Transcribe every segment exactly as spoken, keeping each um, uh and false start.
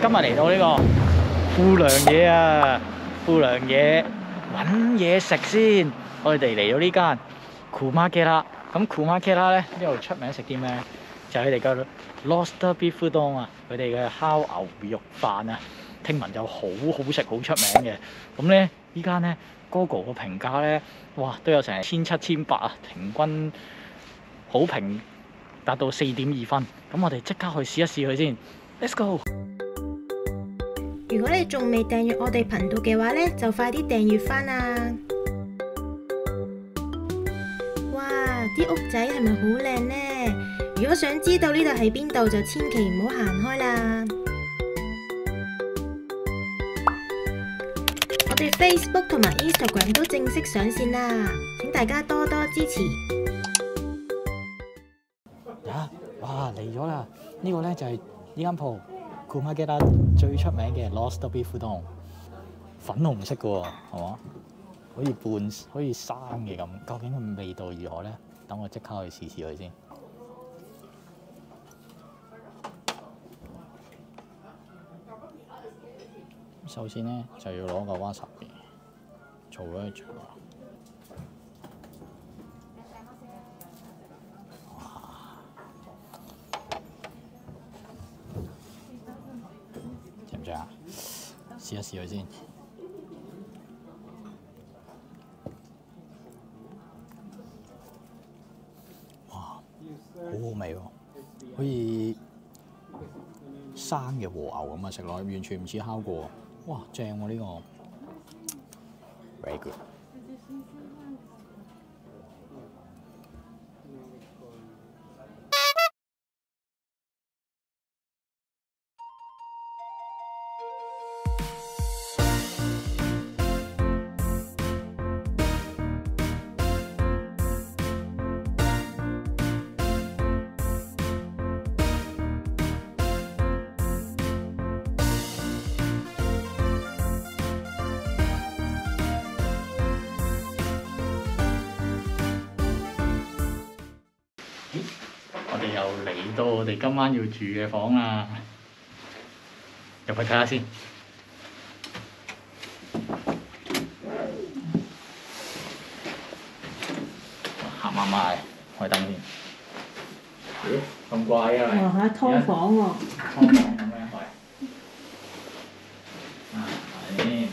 今日嚟到呢個富良野啊，富良野揾嘢食先。我哋嚟到呢間 Kumakera。咁 Kumakera 咧呢度出名食啲咩？就係佢哋嘅 Roast Beef Udon 啊，佢哋嘅烤牛肉飯啊，聽聞就好好食，好出名嘅。咁咧依間咧 Google 個評價咧，哇都有成千七千八啊，平均好評達到四點二分。咁我哋即刻去試一試佢先 ，Let's go！ 如果你仲未訂閱我哋頻道嘅話咧，就快啲訂閱返啦！哇，啲屋仔係咪好靚呢？如果想知道呢度喺邊度，就千祈唔好行開啦！我哋 Facebook 同埋 Instagram 都正式上線啦，請大家多多支持！ 啊！哇嚟咗啦！呢個咧就係呢間鋪 Kumakera 最出名嘅 Roast Beef Udon，粉紅色嘅喎，係嘛？好似半好似生嘅咁，究竟佢味道如何咧？等我即刻去試試佢先。首先咧就要攞個 wasabi 做一做。正唔正啊？試一試佢先。哇，好好味喎，好似生嘅和牛咁啊！食落去完全唔似烤過。哇，正喎呢個 ，very good。我哋又嚟到我哋今晚要住嘅房啦，入去睇下先。行埋埋，開燈先。咦？咁怪啊！ 哇嚇，劏房喎！ 劏房咁樣係。啊，係先。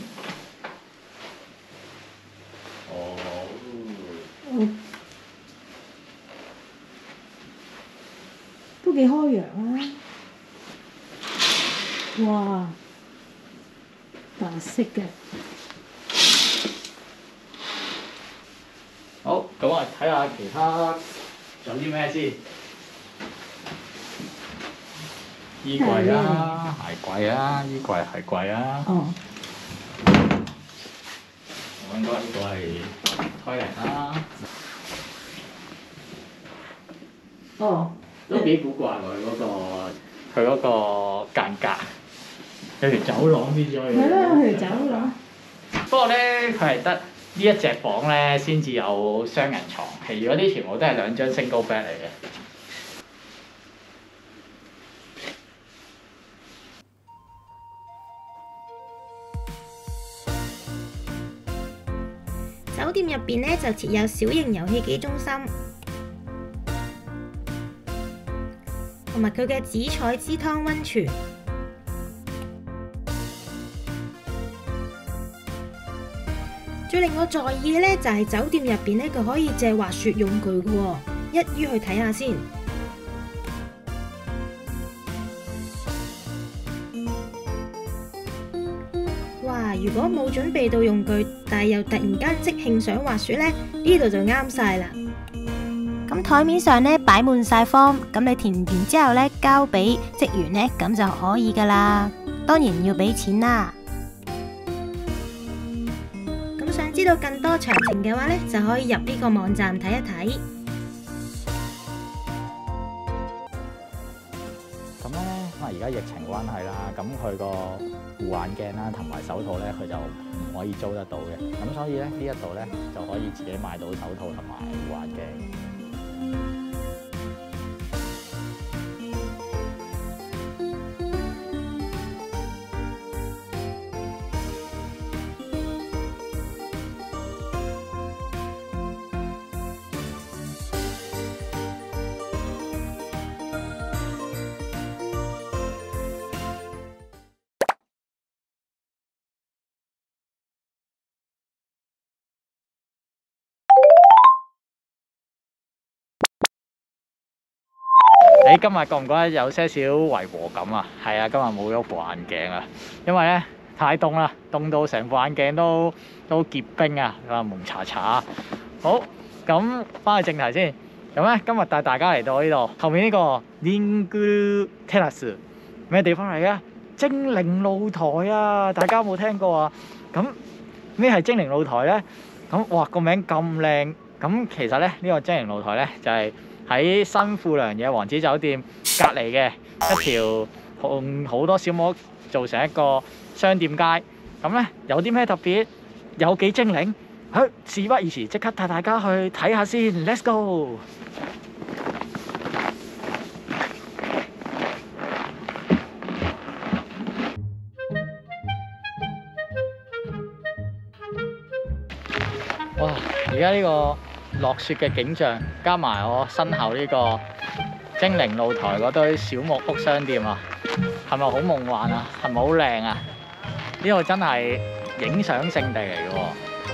哦。 都幾開揚啊！哇，白色嘅。 好，咁我睇下其他仲有啲咩先。衣櫃啊，鞋櫃啊，衣櫃鞋櫃啊。 哦。 我應該呢個係toilet啦。 哦。 都幾古怪喎！佢嗰個佢嗰個間隔有條走廊先至可以。 係咯，有條走廊。 不過咧，佢係得呢一隻房咧先至有雙人床，其餘嗰啲全部都係兩張 single bed 嚟嘅。 酒店入邊咧就設有小型遊戲機中心。同埋佢嘅紫菜之湯溫泉，最令我在意嘅咧就係酒店入邊咧佢可以借滑雪用具嘅喎，一於去睇下先。哇！如果冇準備到用具，但係又突然間即興想滑雪咧，呢度就啱晒啦。咁台面上咧擺滿晒 form， 咁你填完之後咧交俾職員咧，咁就可以噶啦。當然要俾錢啦。咁想知道更多詳情嘅話咧，就可以入呢個網站睇一睇。 咁咧，因為而家疫情關係啦，咁佢個護眼鏡啦同埋手套咧，佢就唔可以租得到嘅。咁所以咧呢一度咧就可以自己買到手套同埋護眼鏡。 你今日覺唔覺得有些少違和感啊？係啊，今日冇咗副眼鏡啊，因為咧太凍啦，凍到成副眼鏡都都結冰啊，啊蒙查查。好，咁翻去正題先。咁咧今日帶大家嚟到呢度後面呢個 Ringu Terrace 咩地方嚟嘅？精靈露台啊！大家有冇聽過啊？咁咩係精靈露台咧？咁哇個名咁靚，咁其實咧呢、呢個精靈露台咧就係、是、喺新富良野王子酒店隔離嘅一條用好多小木屋做成一個商店街。咁咧有啲咩特別？有幾精靈？好，事不宜遲，即刻帶大家去睇下先。Let's go！哇！而家呢個落雪嘅景象，加埋我身後呢個精靈露台嗰堆小木屋商店啊，係咪好夢幻啊？係咪好靚啊？呢個真係影相勝地嚟嘅喎！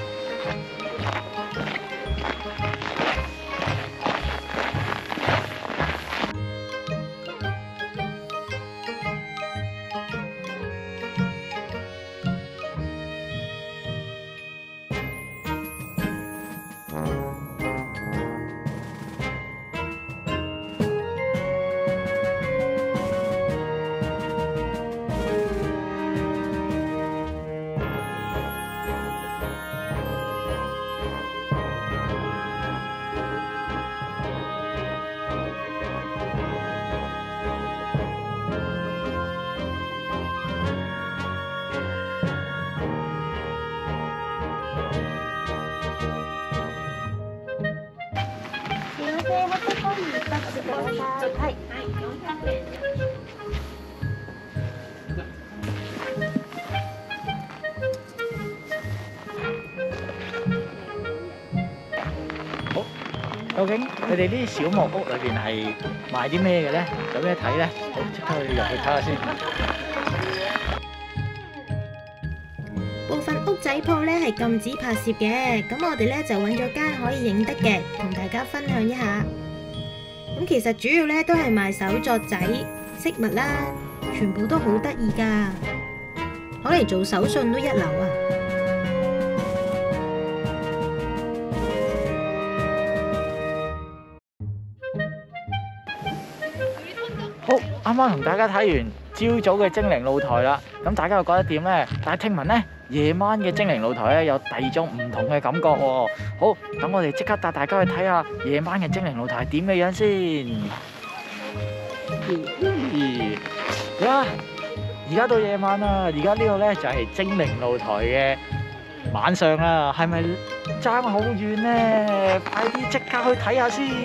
好，究竟佢哋呢啲小木屋裏邊係賣啲咩嘅咧？有咩睇咧？好，即刻去入去睇下先。 部分屋仔鋪咧係禁止拍攝嘅，咁我哋咧就揾咗間可以影得嘅，同大家分享一下。咁其實主要咧都係賣手作仔、飾物啦，全部都好得意㗎，攞嚟做手信都一流啊！ 好，啱啱同大家睇完朝早嘅精靈露台啦，咁大家又覺得點呢？但係聽聞呢，夜晚嘅精靈露台咧有第二種唔同嘅感覺喎。好，等我哋即刻帶大家去睇下夜晚嘅精靈露台係點嘅樣先。咦，呀，而家到夜晚啦，而家呢度咧就係精靈露台嘅晚上啦，係咪爭好遠呢？快啲即刻去睇下先。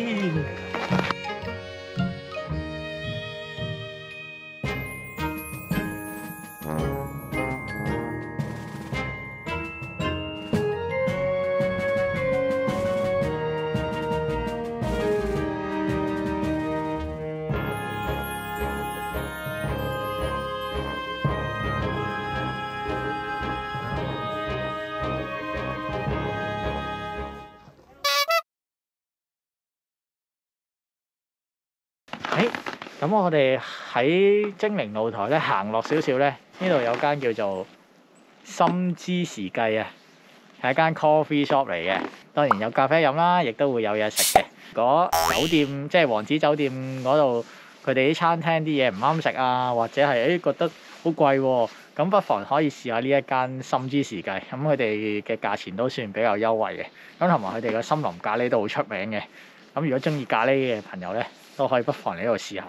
誒，咁我哋喺精靈露台咧行落少少咧，呢度有間叫做心之時計啊，係一間 coffee shop 嚟嘅。當然有咖啡飲啦，亦都會有嘢食嘅。如果酒店即係王子酒店嗰度，佢哋啲餐廳啲嘢唔啱食啊，或者係誒覺得好貴喎，咁不妨可以試下呢一間心之時計。咁佢哋嘅價錢都算比較優惠嘅。咁同埋佢哋嘅森林咖喱都好出名嘅。咁如果中意咖喱嘅朋友咧，都可以不妨嚟呢度試下。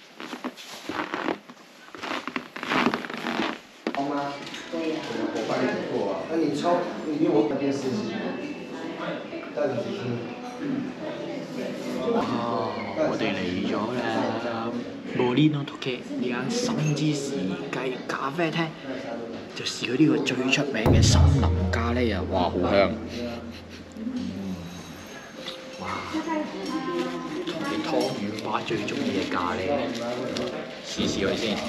好嗎？對呀。我幫你做啊，那你抄，你用我那邊試試。帶你去聽。 啊！我哋嚟咗啦 Molino Toke 呢間心之時計咖啡廳，就試佢呢個最出名嘅森林咖喱啊！哇，好香！哇！湯圓爸最中意嘅咖喱，試試佢先。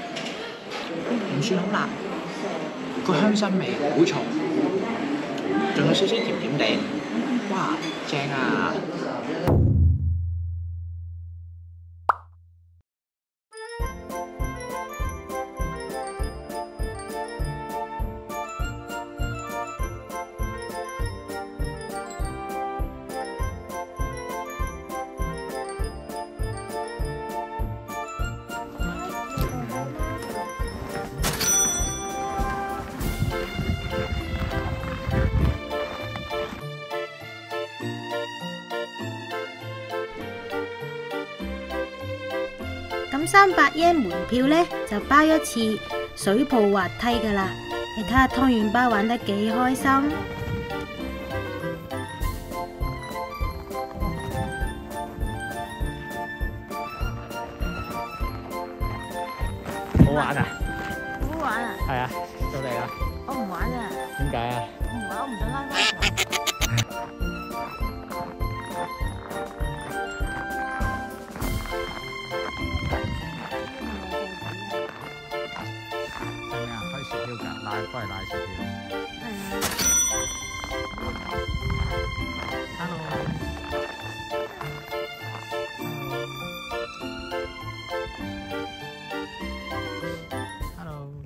唔算好辣，個香辛味好重， 仲有少少甜甜地，哇，正啊！ 咁三百yen門票呢，就包一次水泡滑梯噶啦，你睇下湯圓包玩得幾開心。 好玩啊！ 好玩啊！ 係啊，到你啦。 我唔玩啊！ 點解啊？ 我唔玩，我唔想拉翻。 係啊，開薯條㗎，拉都係拉薯條。Hello。Hello。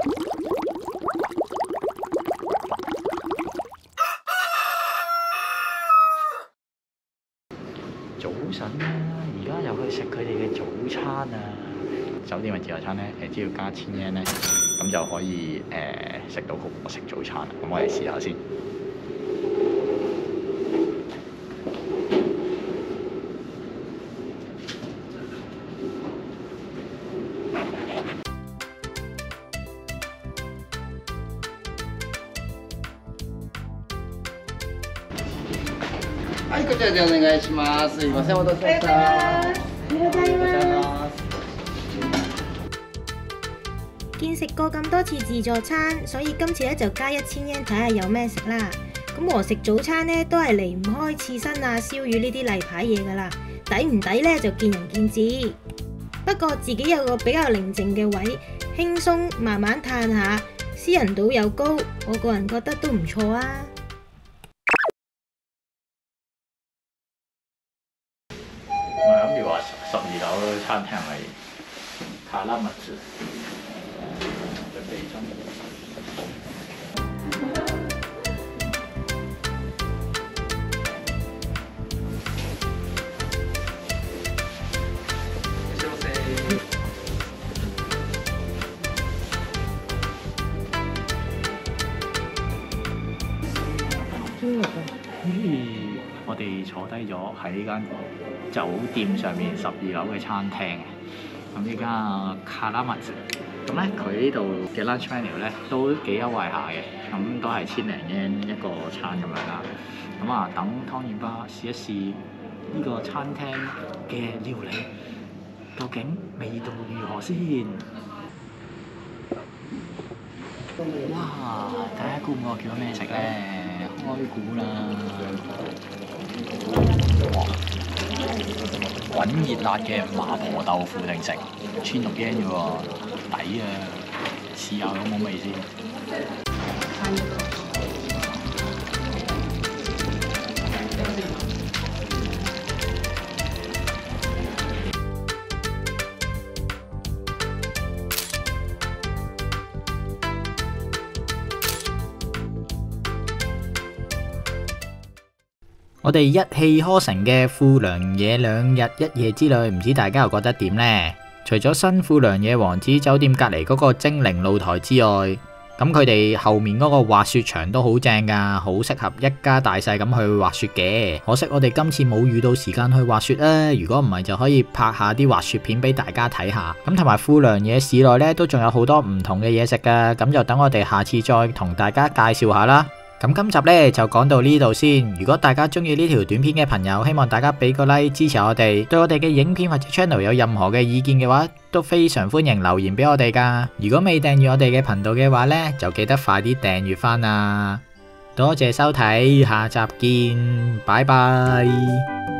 早晨啦，而家又去食佢哋嘅早餐啊！酒店嘅自助餐咧，誒只要加千 yen 咧，咁就可以誒食到好我食早餐啦。咁我哋試下先。 はい、こちらでお願いします。すいません、お待たせしました。 見食過咁多次自助餐，所以今次咧就加一千yen睇下有咩食啦。咁和食早餐咧都係離唔開刺身啊、燒魚呢啲例牌嘢噶啦，抵唔抵咧就見仁見智。不過自己有個比較寧靜嘅位，輕鬆慢慢嘆下，私人島又高，我個人覺得都唔錯啊。 我諗住話十二樓餐廳係卡拉麥子，準備中。我哋坐低咗喺呢間酒店上面十二樓嘅餐廳嘅，咁呢間卡拉麥子，咁咧佢呢度嘅 lunch menu 咧都幾優惠下嘅，咁都係千零yen一個餐咁樣啦。咁啊，等湯圓巴試一試呢個餐廳嘅料理，究竟味道如何先？哇！睇下估唔估我叫咗咩食咧？開估啦！哇！滾熱辣嘅麻婆豆腐定食千六yen嘅喎，抵啊！試下有冇味先。我哋一氣呵成嘅富良野兩日一夜之旅，唔知大家又覺得點呢？除咗新富良野王子酒店隔離嗰個精靈露台之外，咁佢哋後面嗰個滑雪場都好正㗎，好適合一家大細咁去滑雪嘅。可惜我哋今次冇遇到時間去滑雪啦，如果唔係就可以拍下啲滑雪片俾大家睇下。咁同埋富良野市內呢，都仲有好多唔同嘅嘢食㗎，咁就等我哋下次再同大家介紹下啦。咁今集呢就講到呢度先。如果大家中意呢條短片嘅朋友，希望大家俾個 like 支持我哋。對我哋嘅影片或者 channel 有任何嘅意見嘅話，都非常歡迎留言俾我哋噶。如果未訂閱我哋嘅頻道嘅話呢，就記得快啲訂閱翻啦。多謝收睇，下集見，拜拜。